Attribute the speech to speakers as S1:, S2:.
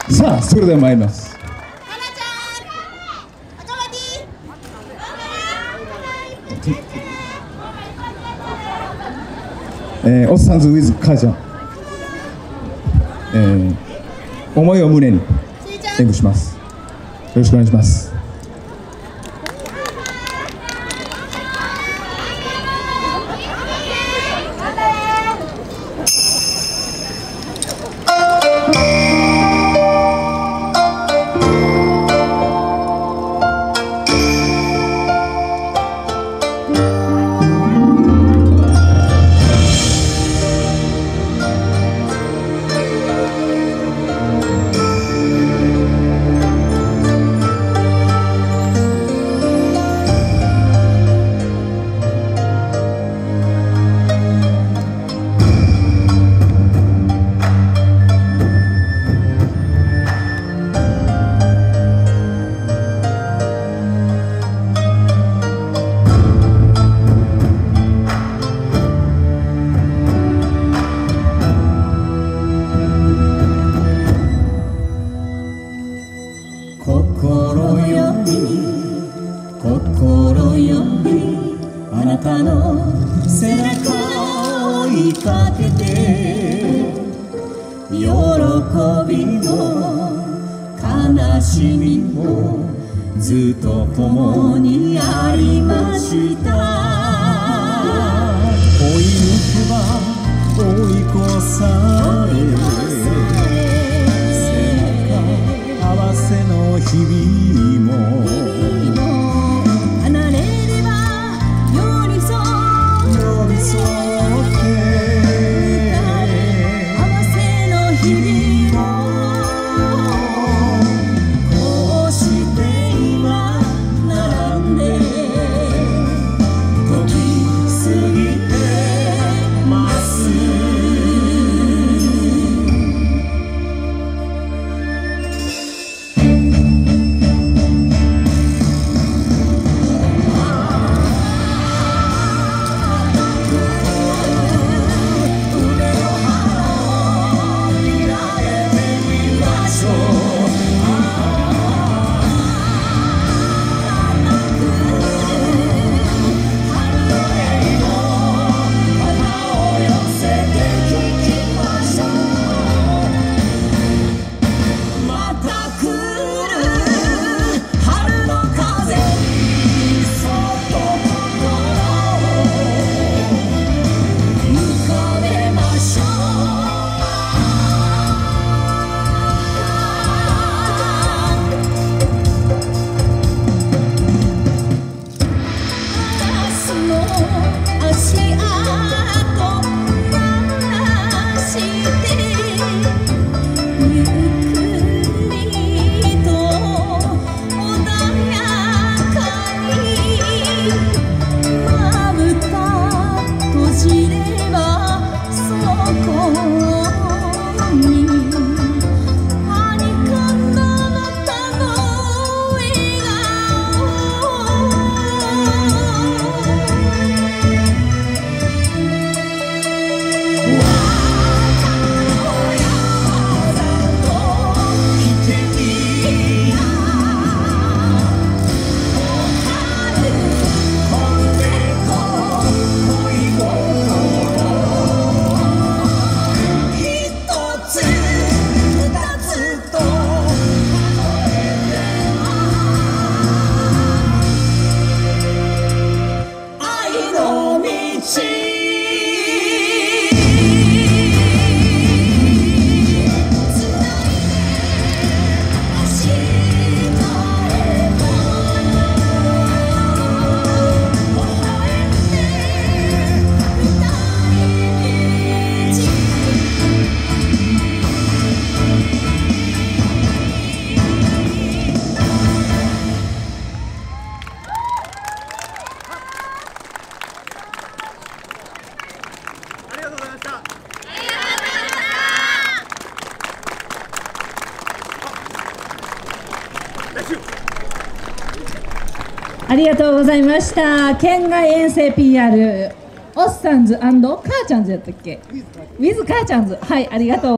S1: さあそれでは参ります。おっさんず with 母ちゃん、思いを胸に演舞します。よろしくお願いします。心よりあなたの背中を追いかけて、喜びも悲しみもずっと共にありました。追い抜けば追い越され、背中合わせの日々も
S2: ありがとうございました。県外遠征 PR おっさんず&母ちゃんずやったっけ？ with 母ちゃんず、はい、ありがとう。